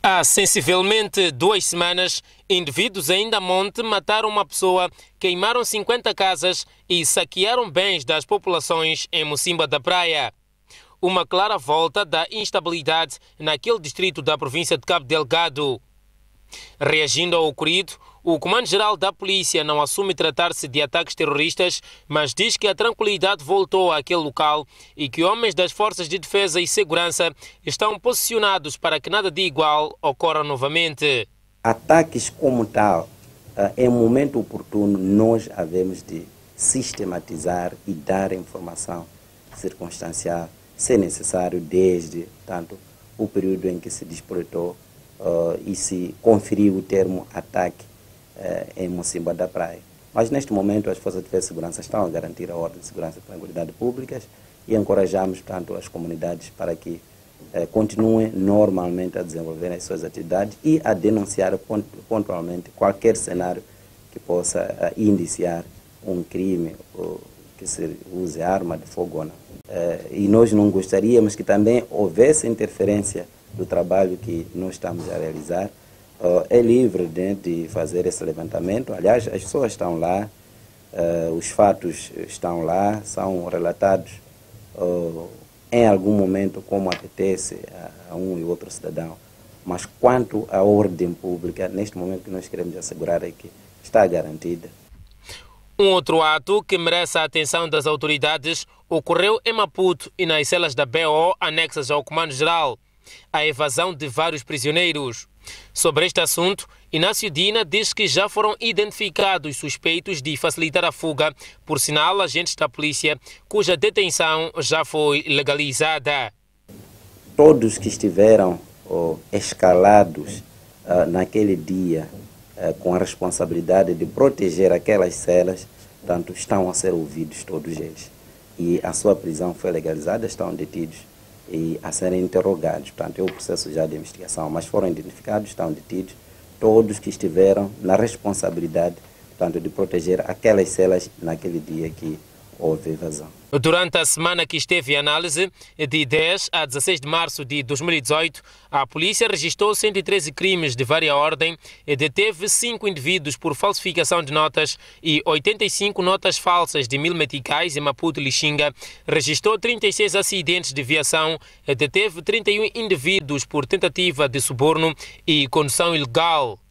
Há sensivelmente 2 semanas, indivíduos em Indamonte mataram uma pessoa, queimaram 50 casas e saquearam bens das populações em Mocimba da Praia. Uma clara volta da instabilidade naquele distrito da província de Cabo Delgado. Reagindo ao ocorrido, o comando-geral da polícia não assume tratar-se de ataques terroristas, mas diz que a tranquilidade voltou àquele local e que homens das forças de defesa e segurança estão posicionados para que nada de igual ocorra novamente. Ataques como tal, em momento oportuno, nós havemos de sistematizar e dar informação circunstancial, se necessário, desde tanto o período em que se despertou e se conferiu o termo ataque em Mocimba da Praia. Mas neste momento as forças de defesa e segurança estão a garantir a ordem de segurança e tranquilidade públicas e encorajamos tanto as comunidades para que continuem normalmente a desenvolver as suas atividades e a denunciar pontualmente qualquer cenário que possa indiciar um crime ou que se use arma de fogo ou não. E nós não gostaríamos que também houvesse interferência do trabalho que nós estamos a realizar. É livre de fazer esse levantamento. Aliás, as pessoas estão lá, os fatos estão lá, são relatados em algum momento como apetece a um e outro cidadão. Mas quanto à ordem pública, neste momento que nós queremos assegurar é que está garantida. Um outro ato que merece a atenção das autoridades ocorreu em Maputo e nas celas da BO anexas ao Comando-Geral. A evasão de vários prisioneiros. Sobre este assunto, Inácio Dina diz que já foram identificados suspeitos de facilitar a fuga, por sinal, agentes da polícia, cuja detenção já foi legalizada. Todos que estiveram escalados naquele dia com a responsabilidade de proteger aquelas celas, portanto, estão a ser ouvidos todos eles. E a sua prisão foi legalizada, estão detidos e a serem interrogados. Portanto, é o processo já de investigação, mas foram identificados, estão detidos todos que estiveram na responsabilidade, portanto, de proteger aquelas celas naquele dia que houve evasão. Durante a semana que esteve em análise, de 10 a 16 de março de 2018, a polícia registrou 113 crimes de vária ordem e deteve 5 indivíduos por falsificação de notas e 85 notas falsas de 1000 meticais em Maputo e Lixinga, registrou 36 acidentes de viação e deteve 31 indivíduos por tentativa de suborno e condução ilegal.